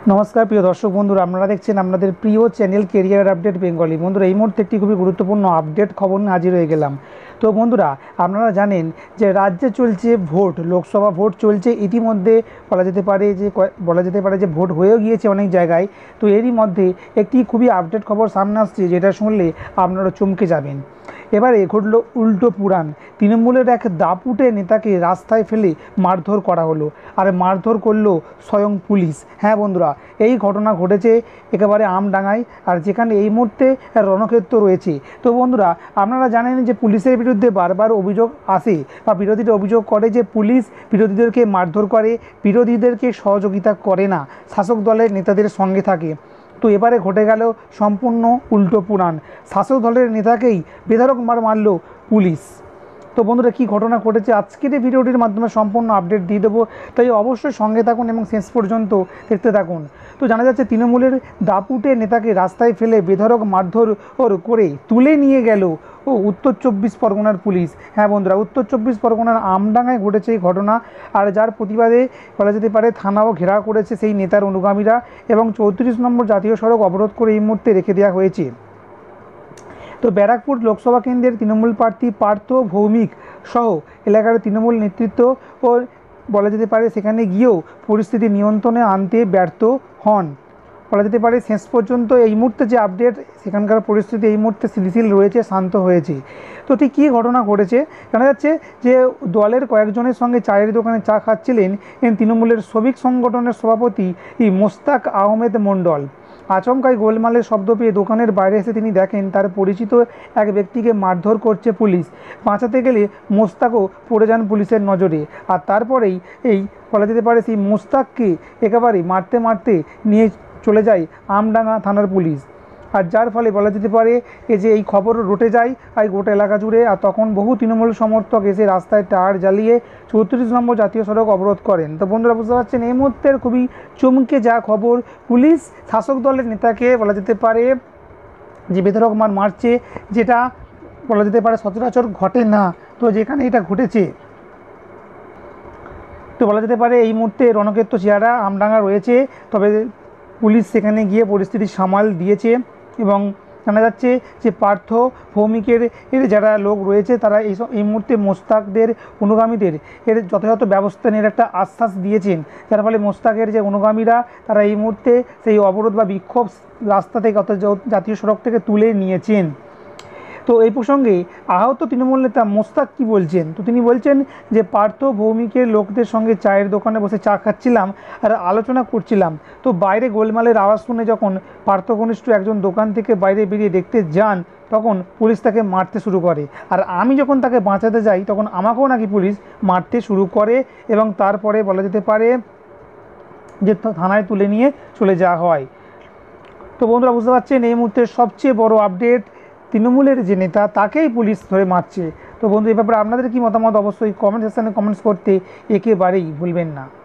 নমস্কার প্রিয় দর্শক বন্ধুরা, আপনারা দেখছেন আপনাদের প্রিয় চ্যানেল কেরিয়ার আপডেট বেঙ্গলি। বন্ধুরা, এই মুহূর্তে একটি খুবই গুরুত্বপূর্ণ আপডেট খবর নিয়ে হাজির হয়ে গেলাম। তো বন্ধুরা, আপনারা জানেন যে রাজ্যে চলছে ভোট, লোকসভা ভোট চলছে। ইতিমধ্যে বলা যেতে পারে যে ভোট হয়েও গিয়েছে অনেক জায়গায়। তো এরই মধ্যে একটি খুবই আপডেট খবর সামনে আসছে, যেটা শুনলে আপনারা চমকে যাবেন। এবারে ঘটল উল্টো পুরাণ। তৃণমূলের এক দাপুটে নেতাকে রাস্তায় ফেলে মারধর করা হলো, আর মারধর করলো স্বয়ং পুলিশ। হ্যাঁ বন্ধুরা, এই ঘটনা ঘটেছে একেবারে আমডাঙ্গায়, আর যেখানে এই মুহূর্তে রণক্ষেত্র রয়েছে। তো বন্ধুরা, আপনারা জানেন যে পুলিশের বিরুদ্ধে বারবার অভিযোগ আসে বা বিরোধীরা অভিযোগ করে যে পুলিশ বিরোধীদেরকে মারধর করে, বিরোধীদেরকে সহযোগিতা করে না, শাসক দলের নেতাদের সঙ্গে থাকে। তো এবারে ঘটে গেল সম্পূর্ণ উল্টো পুরাণ। শাসক দলের নেতাকেই বেধড়ক মারল পুলিশ। তো বন্ধুরা, কী ঘটনা ঘটেছে আজকের এই ভিডিওটির মাধ্যমে সম্পূর্ণ আপডেট দিয়ে দেবো, তাই অবশ্যই সঙ্গে থাকুন এবং শেষ পর্যন্ত দেখতে থাকুন। তো জানা যাচ্ছে তৃণমূলের দাপুটে নেতাকে রাস্তায় ফেলে বেধড়ক মারধর করে তুলে নিয়ে গেল উত্তর 24 পরগনার পুলিশ। হ্যাঁ বন্ধুরা, উত্তর 24 পরগনার আমডাঙ্গায় ঘটেছে এই ঘটনা, আর যার প্রতিবাদে বলা যেতে পারে থানাও ঘেরাও করেছে সেই নেতার অনুগামীরা, এবং 34 নম্বর জাতীয় সড়ক অবরোধ করে এই মুহূর্তে রেখে দেওয়া হয়েছে। তো ব্যারাকপুর লোকসভা কেন্দ্রের তৃণমূল প্রার্থী পার্থ ভৌমিক সহ এলাকার তৃণমূল নেতৃত্ব ও বলা যেতে পারে সেখানে গিয়েও পরিস্থিতি নিয়ন্ত্রণে আনতে ব্যর্থ হন। বলা যেতে পারে শেষ পর্যন্ত এই মুহূর্তে যে আপডেট, সেখানকার পরিস্থিতি এই মুহূর্তে স্থিতিশীল রয়েছে, শান্ত হয়েছে। তো ঠিক কী ঘটনা ঘটেছে জানা যাচ্ছে যে দলের কয়েকজনের সঙ্গে চায়ের দোকানে চা খাচ্ছিলেন তৃণমূলের শ্রমিক সংগঠনের সভাপতি মোস্তাক আহমেদ মণ্ডল। আচমকাই গোলমালের শব্দ পেয়ে দোকানের বাইরে এসে তিনি দেখেন তার পরিচিত এক ব্যক্তিকে মারধর করছে পুলিশ। বাঁচাতে গেলে মোস্তাকও পড়ে যান পুলিশের নজরে, আর তারপরেই বলা যেতে পারে সেই মোস্তাককে একেবারে মারতে মারতে নিয়ে চলে যায় আমডাঙ্গা থানার পুলিশ। আর যার ফলে বলা যেতে পারে এই খবর রটে যায় আর গোটা এলাকা জুড়ে। আর তখন বহু তৃণমূল সমর্থক এসে রাস্তায় টায়ার জ্বালিয়ে 34 নম্বর জাতীয় সড়ক অবরোধ করেন। তো বন্ধুরা, বুঝতে পারছেন এই মুহূর্তের খুবই চমকে যা খবর, পুলিশ শাসক দলের নেতাকে বলা যেতে পারে যে বেধড়ক মারছে, যেটা বলা যেতে পারে সচরাচর ঘটে না। তো যেখানে এটা ঘটেছে, তো বলা যেতে পারে এই মুহূর্তে রণক্ষেত্র চেহারা আমডাঙ্গা রয়েছে। তবে পুলিশ সেখানে গিয়ে পরিস্থিতি সামাল দিয়েছে, এবং জানা যাচ্ছে যে পার্থ ভৌমিকের যারা লোক রয়েছে তারা এই মুহূর্তে মোস্তাকদের অনুগামীদের যথাযথ ব্যবস্থা নেওয়ার একটা আশ্বাস দিয়েছেন, যার ফলে মোস্তাকের যে অনুগামীরা তারা এই মুহূর্তে সেই অবরোধ বা বিক্ষোভ রাস্তা থেকে অর্থাৎ জাতীয় সড়ক থেকে তুলে নিয়েছেন। তো এই প্রসঙ্গে আহত তৃণমূল নেতা মোস্তাক কী বলছেন, তো তিনি বলছেন যে পার্থ ভৌমিকের লোকদের সঙ্গে চায়ের দোকানে বসে চা খাচ্ছিলাম আর আলোচনা করছিলাম। তো বাইরে গোলমালের আওয়াজ শুনে যখন পার্থ ঘনিষ্ঠ একজন দোকান থেকে বাইরে বেরিয়ে দেখতে যান, তখন পুলিশ তাকে মারতে শুরু করে। আর আমি যখন তাকে বাঁচাতে যাই তখন আমাকেও নাকি পুলিশ মারতে শুরু করে, এবং তারপরে বলা যেতে পারে যে থানায় তুলে নিয়ে চলে যাওয়া হয়। তো বন্ধুরা, বুঝতে পারছেন এই মুহূর্তের সবচেয়ে বড় আপডেট, তৃণমূলের যে নেতা তাকেই পুলিশ ধরে মারছে। তো বন্ধু, এই ব্যাপারে আপনাদের কি মতামত অবশ্যই কমেন্ট সেকশনে কমেন্টস করতে একেবারেই ভুলবেন না।